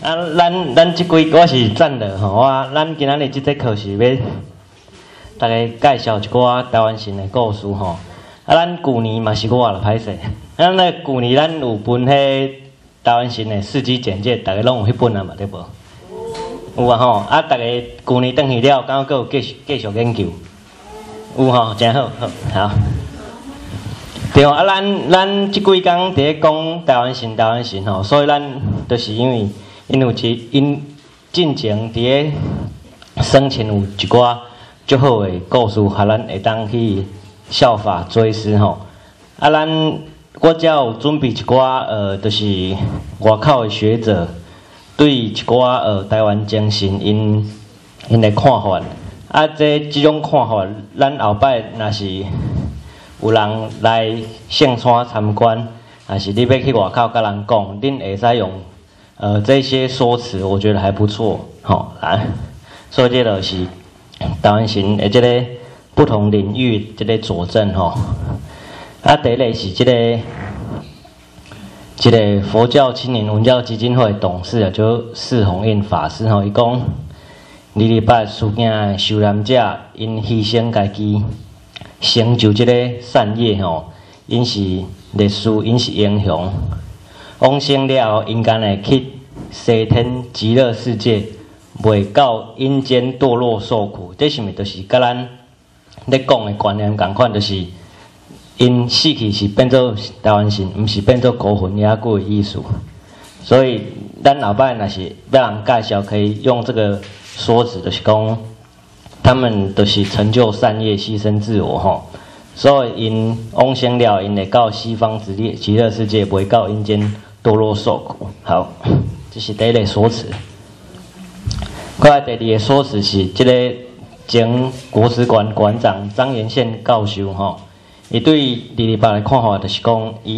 咱即几我是赞的吼，咱今仔日即节课是要大家介绍一寡台湾神的故事吼。咱旧年嘛是我啦，歹势。咱旧年咱有分迄台湾神的事迹简介，大家拢有迄本啊嘛，对无？有啊吼，大家旧年转去了，敢有搁有继续研究？有吼，真好，好。对啊，咱即几工伫咧讲台湾神吼，所以咱就是因有因进前伫咧生前有一寡足好的故事，互咱会当去效法追思吼。我才有准备一寡就是外口的学者对一寡台湾精神因的看法。即种看法，咱后摆若是有人来圣山参观，还是你要去外口甲人讲，恁会使用这些说辞，我觉得还不错，吼，来，所以这就是台湾神的这个不同领域这个佐证吼。第一个是这个佛教青年文教基金会董事就释弘印法师吼，伊讲228事件的受难者因牺牲家己，成就这个善业吼，因是烈士，因是英雄。往生了后，因敢会去西天极乐世界，袂到阴间堕落受苦。这是毋是就是甲咱咧讲的观念共款，就是因死去是变做台湾神，毋是变做孤魂野鬼的意思。所以咱后摆若是要人介绍，可以用这个说辞，就是讲他们就是成就善业，牺牲自我吼。所以因往生了，因会到西方极乐世界，袂到阴间堕落受苦。好，这是第一个说辞。过来第二个说辞是这个前国史馆馆长张延宪教授吼，伊对228的看法就是讲，伊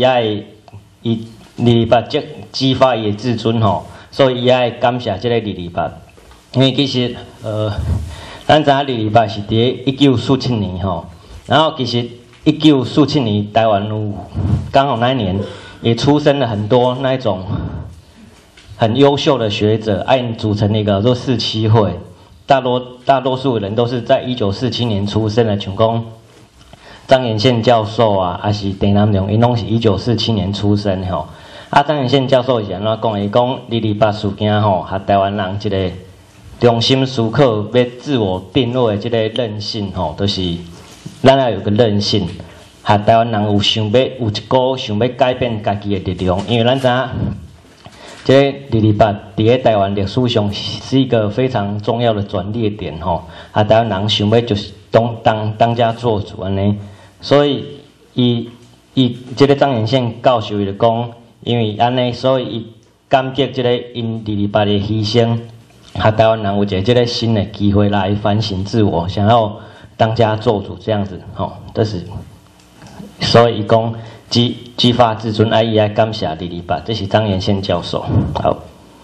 228激发伊的自尊吼，所以伊爱感谢这个228，因为其实咱知影228是伫1947年吼。然后其实1947年台湾有刚好那一年也出生了很多那一种很优秀的学者，因组成了一个叫做47会，大多数人都是在1947年出生的，像讲张延宪教授啊，还是陈南荣，因拢是1947年出生吼。张延宪教授是安怎讲？伊讲228事件吼，和台湾人一个中心思考要自我定位的这个韧性吼，都是。咱要有个韧性，和台湾人有一股想要改变家己的力量，因为咱知影，这个228伫咧台湾历史上是一个非常重要的转捩点吼，和台湾人想要就是当家做主安尼，所以伊这个张延宪教授就讲，因为安尼，所以伊感激这个因228的牺牲，和台湾人有一个这个新的机会来反省自我，想要当家做主这样子，吼，这是，所以伊讲激发自尊，伊爱感谢228，这是张延宪教授。好，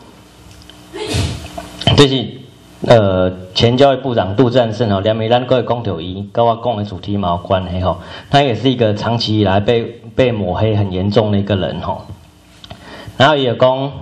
这是前教育部长杜正胜吼，连暝咱各位讲到伊，跟我讲的主题嘛有关系吼。他也是一个长期以来被抹黑很严重的一个人吼。然后也讲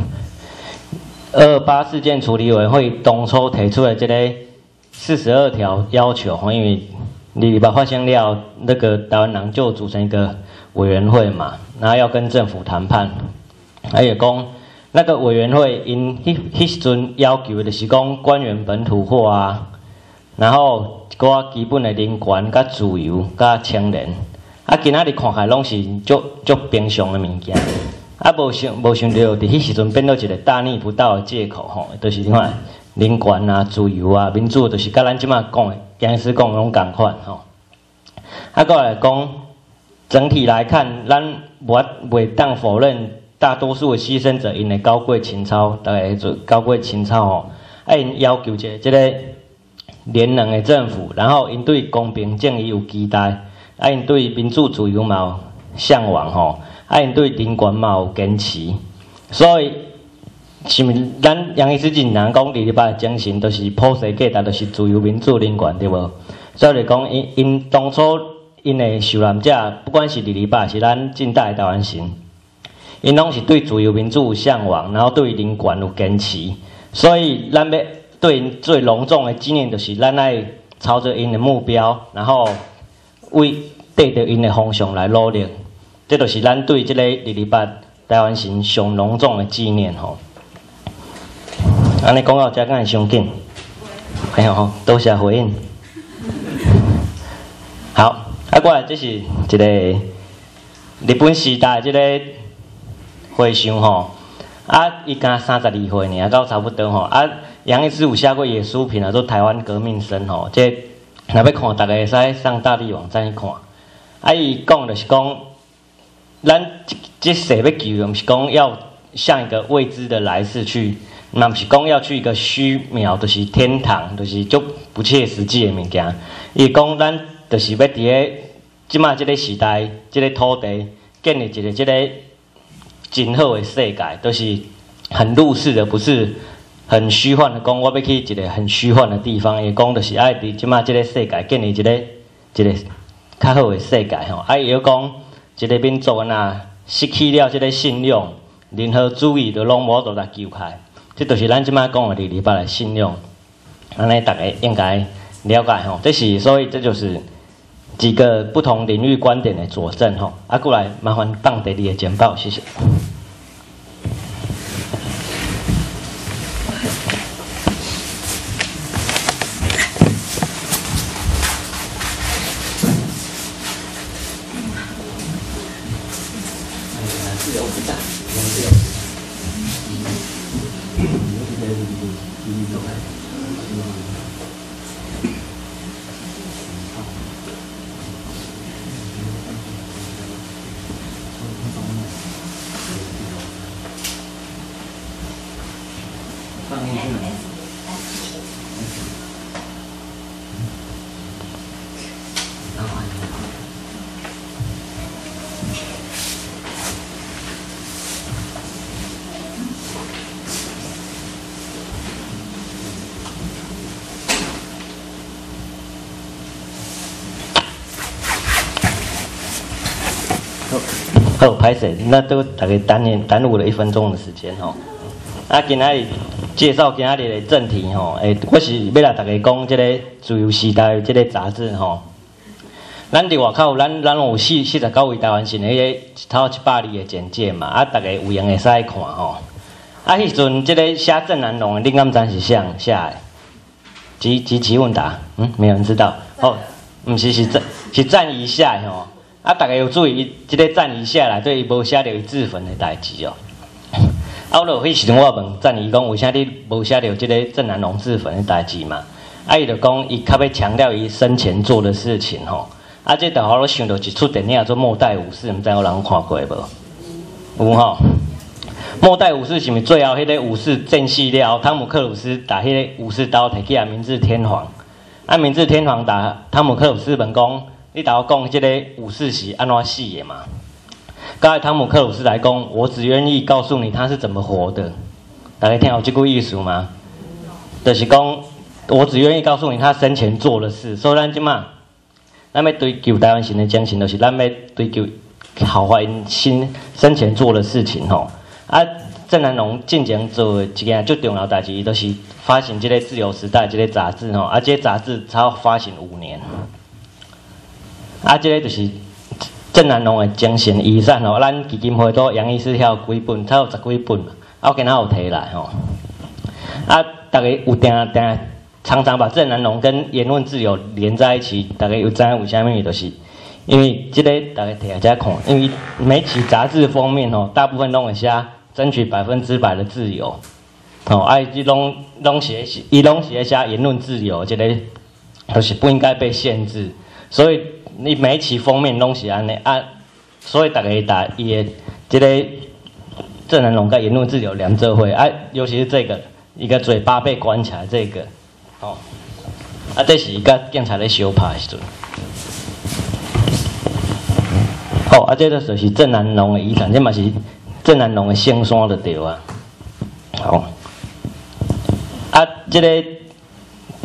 228事件处理委员会当初提出的这个42条要求，因为228发生了，那个台湾人就组成一个委员会嘛，然后要跟政府谈判。还有讲那个委员会因迄时阵要求的就是讲官员本土化啊，然后一寡基本的人权、甲自由、甲青年，今仔日看起来拢是足平常的物件，无想到伫迄时阵变做一个大逆不道的借口吼，就是你看。人权啊、自由啊、民主，就是甲咱即马讲的，僵尸讲拢共款吼。过来讲，整体来看，咱袂当否认大多数的牺牲者因的高贵情操，大概做高贵情操吼。因要求一个联能的政府，然后因对公平正义有期待，因对民主自由嘛有向往吼，因对人权嘛有坚持，所以。是毋？咱杨医师真人讲228的精神，都是普世价值，都是自由、民主、人权，对无？所以就讲，因当初因的受难者，不管是228是咱近代的台湾神， 因拢是对自由民主有向往，然后对人权有坚持，所以咱要对因最隆重的纪念，就是咱爱朝着因的目标，然后为对着因的方向来努力。这就是咱对这个228台湾神上隆重的纪念吼。安尼讲到这，敢会伤紧？哎呦吼，多谢回应。好，过来这是一个日本时代这个回想吼。伊敢32岁尔，到差不多吼。杨医师有写过艺术品啊，做台湾革命生吼。这若要看，大家会使上大地网站去看。伊讲就是讲，咱这世要救，毋是讲要向一个未知的来世去，嘛毋是讲要去一个虚渺，就是天堂，就是足不切实际的物件。伊讲咱就是要伫个即马即个时代、即个土地建立一个即个真好的世界，都是很入世的，不是很虚幻的。讲我要去一个很虚幻的地方，伊讲就是爱伫即马即个世界建立一个较好的世界吼。伊又讲一个民族若失去了即个信仰，任何主义都拢无法度来救开。这就是咱即马讲的228的信仰。安尼大家应该了解吼。所以这就是几个不同领域观点的佐证吼。过来麻烦放第2个简报，谢谢。好，歹势，那都大概耽误了1分钟的时间吼。今仔日介绍今仔日的正题吼，我是要来大家讲这个自由时代这个杂志吼。咱伫外口，咱拢有49位台湾神的迄个超100字的简介嘛，大家有闲会使看吼。迄阵这个写郑南榕的，你敢知是谁写的？即期问答，没有人知道。哦，毋是是赞仪写的吼。大家有注意，伊即个赞仪写内底伊无写着伊自焚的代志哦。我就迄时阵我问赞仪讲，为啥你无写着即个郑南榕自焚的代志嘛？伊就讲伊较要强调伊生前做的事情吼。这就互我想到一出电影做《末代武士》，毋知有人看过无？有吼。末代武士是毋最后迄个武士战死了，汤姆克鲁斯打迄个武士刀摕起来明治天皇。明治天皇打汤姆克鲁斯问讲。你甲我讲，这个武士是安怎死的嘛？刚才汤姆克鲁斯来讲，我只愿意告诉你他是怎么活的。大家听有这句意思吗？就是讲，我只愿意告诉你他生前做的事。所以咱即马，咱要追求台湾神的精神，就是咱要追求好怀因生前做的事情吼。郑南榕进前做一件最重要的代志，就是发行这个《自由时代》这个杂志吼。这个杂志才发行5年。这个就是郑南榕的精神遗产吼，咱基金会都杨医师遐有几本，差有10几本，我今仔有摕来吼。大家有常常把郑南榕跟言论自由连在一起，大家有知影为虾米？就是因为这个大家摕来遮看，因为每期杂志封面吼，大部分拢会写争取100%的自由，伊拢写写言论自由，这个就是不应该被限制，所以。你每一期封面拢是安尼所以大家打伊的这个郑南榕跟言论自由两者会尤其是这个一个嘴巴被关起来这个，这是一个警察咧相拍的时阵，这个就是郑南榕的遗产，这嘛是郑南榕的圣山就对啊，好，这个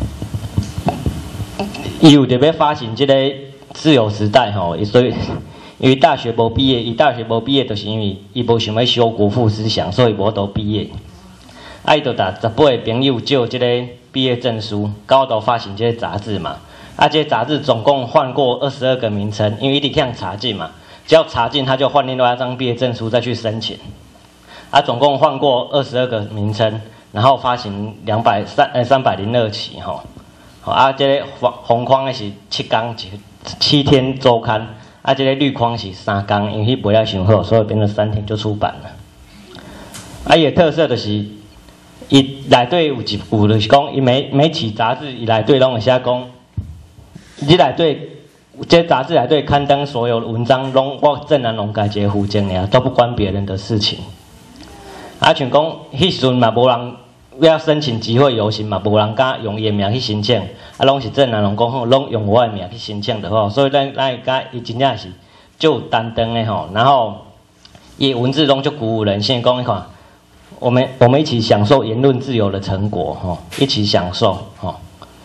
伊有特别发行这个。自由时代吼，所以因为大学无毕业，伊大学无毕业，就是因为伊无想要修国父思想，所以无都毕业。伊就搭18个朋友借即个毕业证书，到都发行即个杂志嘛。这个杂志总共换过22个名称，因为一直向查进嘛，只要查进他就换另外一张毕业证书再去申请。总共换过22个名称，然后发行302期吼。这个红框的是7天周刊，这个绿框是3天，因为卖了伤好，所以变成3天就出版了。伊的特色就是，伊内底有就是讲，伊每期杂志伊内底拢会写讲。这内底，这杂志内底刊登所有文章，拢我郑南榕家一个负责尔，都不关别人的事情。像讲，迄时阵嘛无人要申请集会游行嘛，无人敢用伊名去申请，拢是郑南榕讲好，拢用我的名去申请就好。所以咱甲伊真正是就担当的吼，然后伊文字中就鼓舞人心，讲你看，我们一起享受言论自由的成果吼，一起享受吼，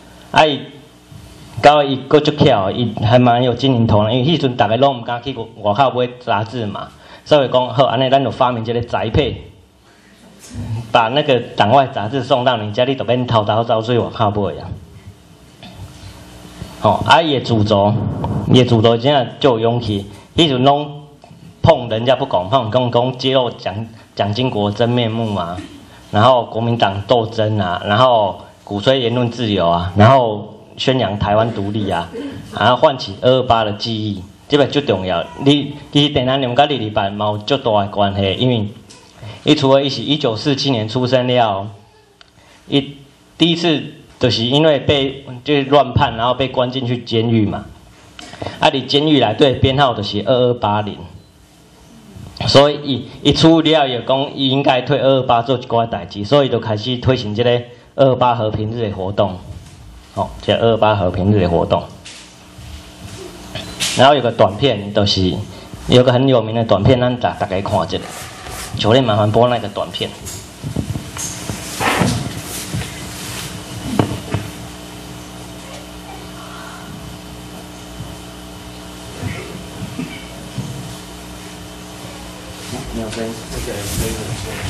到伊佫足巧，伊还蛮有经营头脑，因为迄阵大家拢毋敢去外口买杂志嘛，所以讲好，安尼咱就发明一个宅配，把那个党外杂志送到你家，你就免偷偷走去外口买啊。伊的主轴真正就有勇气，迄阵拢碰人家不讲，讲揭露蒋经国真面目啊，然后国民党斗争啊，然后鼓吹言论自由啊，然后宣扬台湾独立啊，然后唤起228的记忆，这个最重要。其实郑南榕甲李立白嘛有足大的关系，因为伊除了伊是1947年出生了，伊第一次就是因为就是乱判，然后被关进去监狱嘛。伫监狱内底编号就是2280，所以伊出了也讲伊应该退228做一寡代志，所以就开始推行这个228和平日的活动。这228和平日的活动，然后有个短片，就是有个很有名的短片，咱大家看一下。求你麻烦播那个短片。没有声音，这个声音很小。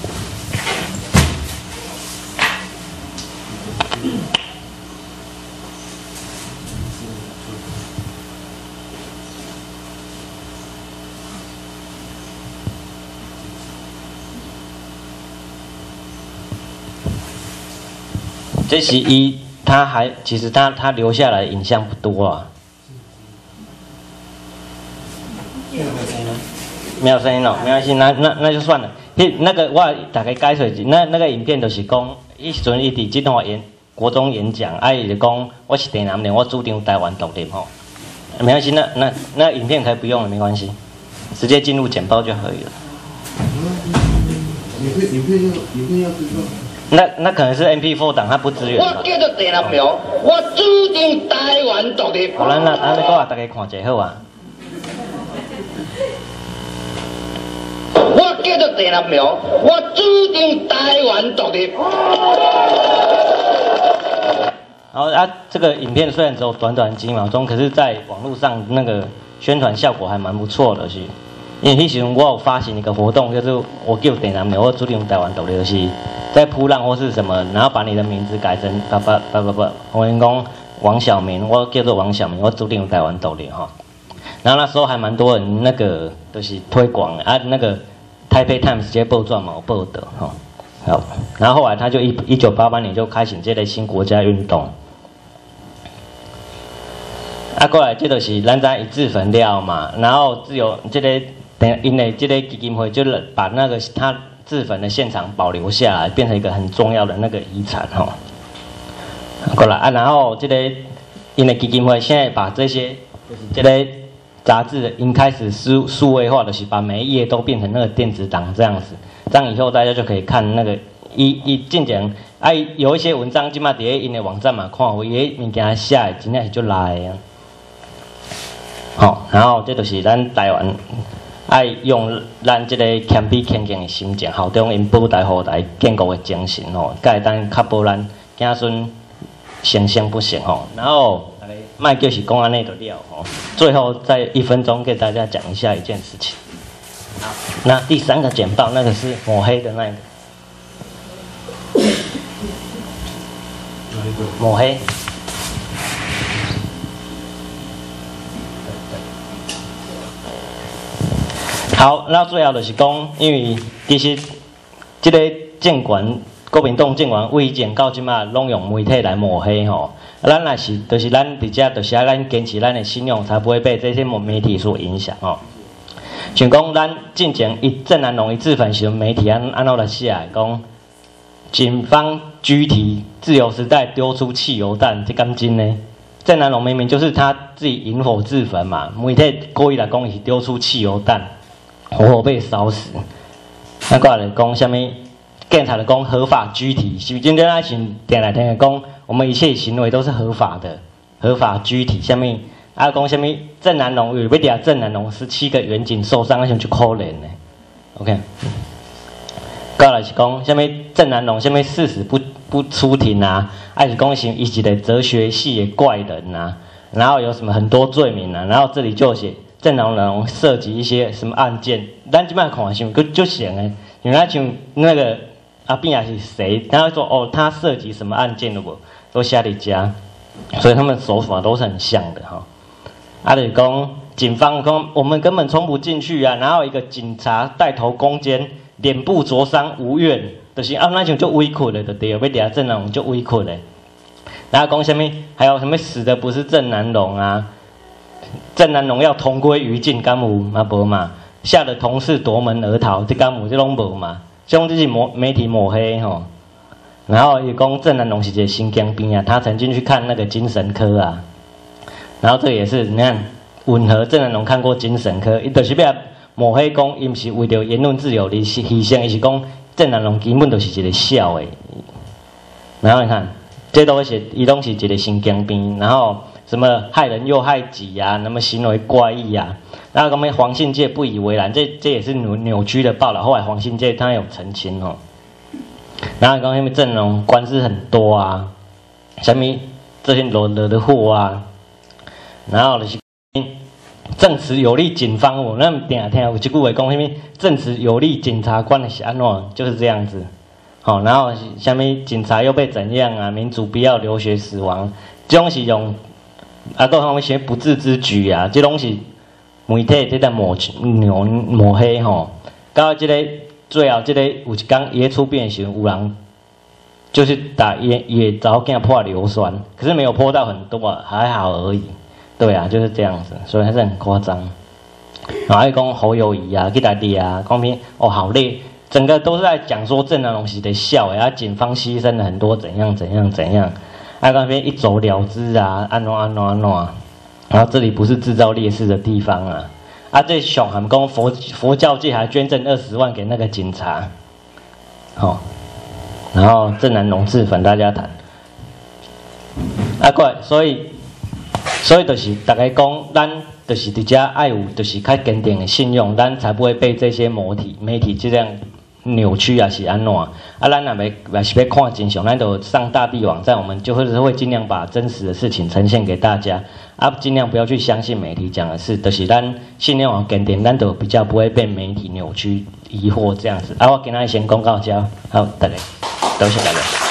这是其实他留下来的影像不多啊。没有声音了，没关系，那就算了。那个我大概解释一下，那个影片就是讲，迄时阵伊伫即段国中演讲，伊就讲我是台南人，我主张台湾独立吼。没关系，那影片可以不用了，没关系，直接进入简报就可以了。影片要知道。那可能是 MP4 档，它不支援吧。我叫做郑南榕，我主张台湾独立。好，咱你讲大家看一下好啊。我叫做郑南榕，我主张台湾独立。然后这个影片虽然只有短短几秒钟，可是在网络上那个宣传效果还蛮不错的，是。因为迄时我有发行一个活动，就是我叫郑南榕，我主张台湾独立，就是在扑浪或是什么，然后把你的名字改成我跟你讲王小明，我叫做王小明，我主张台湾独立哈。然后那时候还蛮多人那个就是推广那个台北 Times 这些报纸嘛有报道哈。好，然后后来他就1988年就开始这类新国家运动。过来这就是咱知一自焚了嘛，然后自由这个。因为这个基金会就是把那个他自焚的现场保留下来，变成一个很重要的那个遗产哈。过来然后这个因为基金会现在把这些就是这个杂志已经开始数位化的，是把每一页都变成那个电子档这样子，这样以后大家就可以看那个进前有一些文章即马伫因的网站嘛看，有伊个物件写的真正是足赖的。好，然后这就是咱台湾。爱用咱即个谦卑谦敬的心情，效忠因保台护台建国的精神吼，才会当确保咱子孙生生不息吼。然后卖就是讲安内的料哦。最后再1分钟给大家讲一下一件事情。好，那第3个简报那个是抹黑的那个，抹黑。好，那最后就是讲，因为其实这个政权，国民党政权为前到即马拢用媒体来抹黑吼。咱若是，就是咱伫遮，就是咱坚持咱的信用，才不会被这些媒体所影响吼。像讲咱进前，郑南榕自焚时，媒体安怎来写的？讲警方拘提自由时代丢出汽油弹，这敢真呢？郑南榕明明就是他自己引火自焚嘛，媒体故意来讲是丢出汽油弹。活活被烧死。那过来讲，什么？警察来讲合法拘提，是不是真正爱行点来听的讲，我们一切行为都是合法的，合法拘提。什么？啊，讲什么？郑南榕有要抓郑南榕17个员警受伤，那像就可怜呢。OK。过来是讲什么？郑南榕什么誓死不出庭啊？还是讲是伊一个哲学系的怪人啊？然后有什么很多罪名啊？然后这里就写。郑南榕涉及一些什么案件？咱即摆看像就闲诶，因为他像那个阿扁也是谁，他会说哦，他涉及什么案件了不？都写伫遮，所以他们手法都是很像的哈。啊，就是讲警方讲我们根本冲不进去啊，然后一个警察带头攻坚，脸部灼伤无怨，就是啊那种就委屈了，就对了，要抓郑南榕就委屈了。然后讲什么？还有什么死的不是郑南榕啊？郑南榕要同归于尽，敢有嘛无嘛？吓得同事夺门而逃，这敢有这拢无嘛？像这是媒体抹黑吼。然后也讲郑南榕是一个神经病啊，他曾经去看那个精神科啊。然后这也是你看吻合郑南榕看过精神科，伊就是要抹黑讲，伊毋是为着言论自由而牺牲，伊是讲郑南榕根本就是一个笑诶。然后你看，这都是伊拢是一个神经病，然后。什么害人又害己呀、啊？那么行为怪异呀、啊？然后他们黄信介不以为然，这也是扭曲的报道。后来黄信介他有澄清哦。然后刚才郑南榕官司很多啊，什么这些惹的祸啊，然后就是证词有利警方，我那点听有一句话讲什么证词有利检察官的是安怎，就是这样子。好、哦，然后下面警察又被怎样啊？民主不要流血死亡，这种是用。啊，都他们些不智之举啊，这拢是媒体在在抹黑吼。到这个最后，这个有一天伊出殡的时候，有人就是打也早给他泼硫酸，可是没有泼到很多啊，还好而已。对啊，就是这样子，所以还是很夸张。然后还讲侯友宜啊，去打猎啊，光凭哦好累，整个都是在讲说郑南榕是在笑，然后警方牺牲了很多怎样。啊，那边一走了之啊，安怎，然后这里不是制造劣势的地方啊！啊，这上韩讲佛教界还捐赠20万给那个警察，好、哦，然后郑南榕自焚，大家谈，啊，怪，所以就是大家讲，咱就是伫遮爱有，就是较坚定的信用，咱才不会被这些媒体这样。扭曲啊是安怎？啊，咱若是要看真相，咱就上大地网站，我们就会尽量把真实的事情呈现给大家。啊，尽量不要去相信媒体讲的事，就是咱信念往坚定，咱就比较不会被媒体扭曲、疑惑这样子。啊，我今仔先讲到这，好，大家多谢大家。